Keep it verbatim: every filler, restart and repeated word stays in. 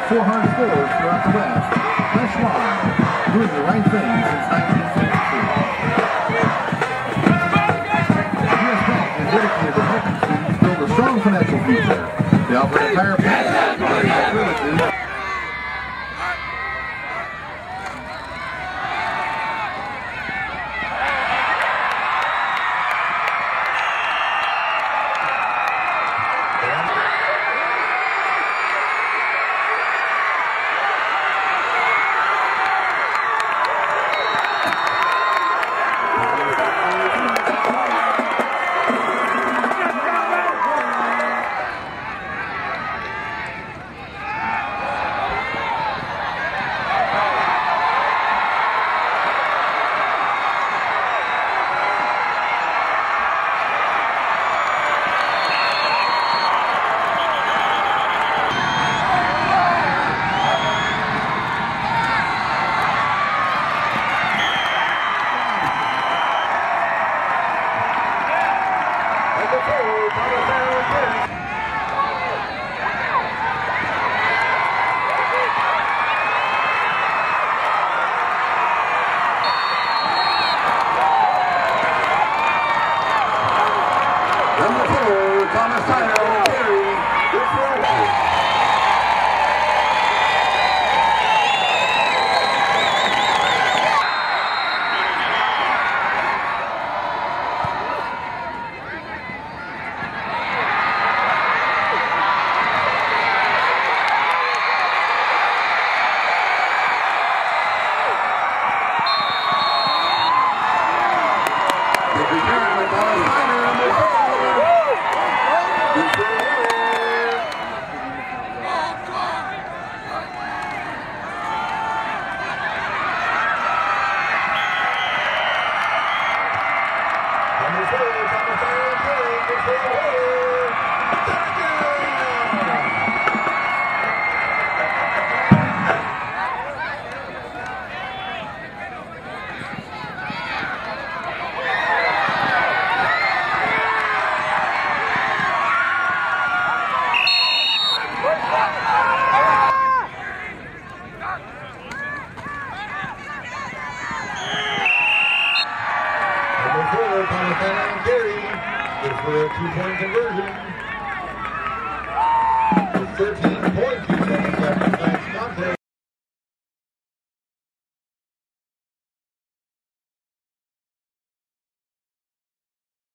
four hundred schools throughout the West. Fresh Line, doing the right thing since nineteen sixty-two. U S Bank is dedicated to helping students build a strong financial future. They offer an entire package of services. Number four, Thomas Tyner will carry this role. They'll be carried by Thomas Tyner, number four. Thomas Tyner and Gary is for a two-point conversion. It's thirteen.